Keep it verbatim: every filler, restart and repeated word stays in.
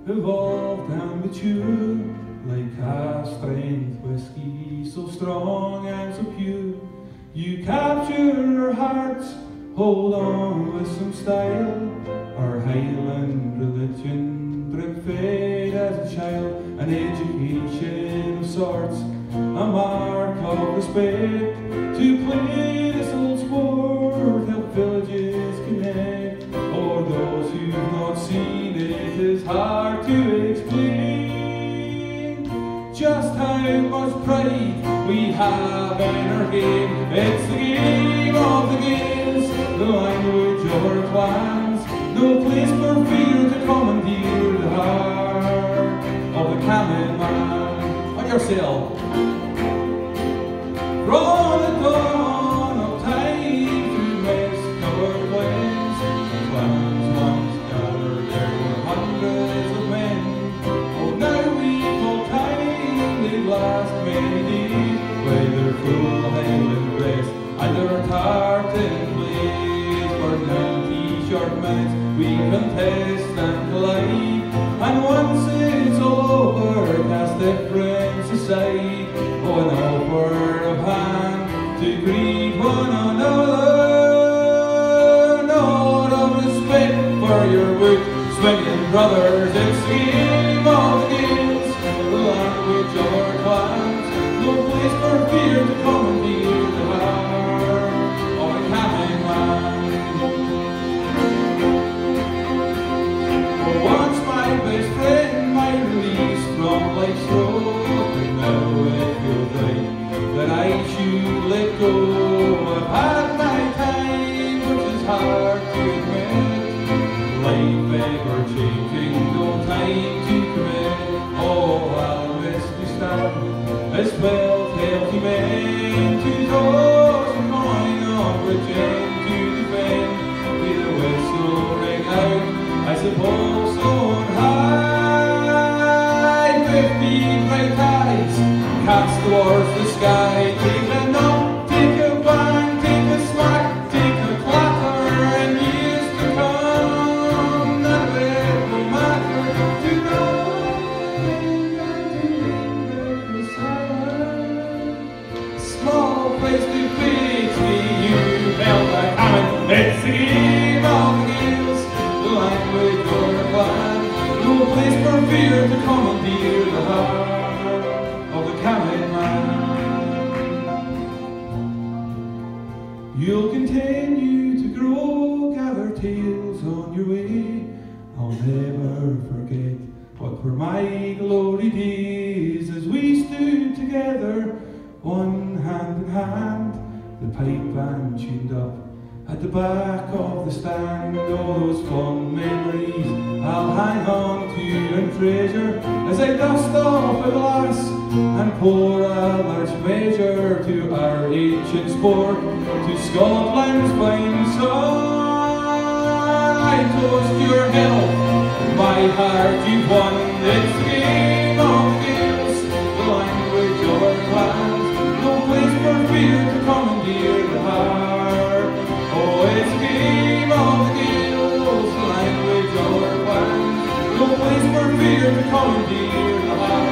evolved and mature, like high-strength whiskey, so strong and so pure. You capture our hearts, hold on with some style. Our Highland religion drip-fed as a child, an education of sorts, a mark of respect. To play this old sport, help villages connect. For those who've not seen it, it is hard to explain just how much pride we have in our game. It's the game of the Gaels, the language of our clans. No place for fear to commandeer the heart of the Cammon man. On yourself. From the dawn of time through mist-covered plains, the clans once gathered, there were hundreds of men. Oh, now we call time, they last many days, whether full Highland rest, either tartan blaze, for ninety short minutes we contest and collide. And once it's all over, cast difference aside. Oh, an offer of hand to greet one another, not of respect for your book swinging brothers. It's the game of the Gaels, the language of our clans. No place for fear to commandeer the heart of a Cammon man. Oh, once my best friend, my release from life's road, but now it feels right that I should let go. I've had my time, which is hard to admit. Life ever changing, no time to commit. Oh, I'll rest to stand as well healthy men, to toss a coin on which end to defend. With a whistle ring out, I suppose on high, fifteen bright eyes cast towards the sky. Take a knock, take a bang, take a smack, take a clatter, and years to come, none of it will matter. To know and to live in silence, a small place to pity you held by Cammon. It's the game of the Gaels, the language of our clan. No place for fear to commandeer the heart of the Cammon man. You'll continue to grow, gather tales on your way. I'll never forget what were my glory days as we stood together, one hand in hand, the pipe band tuned up at the back of the stand. All those fond memories I'll hang on to and treasure as I dust off a glass and pour a large measure to our ancient sport, to Scotland's fine son. I toast your health, my heart you've won. It's the game of the Gaels, the language of our clans. No place for fear to commandeer the heart. Oh, it's the game of the Gaels, the language of our clans. No place for fear to commandeer the heart.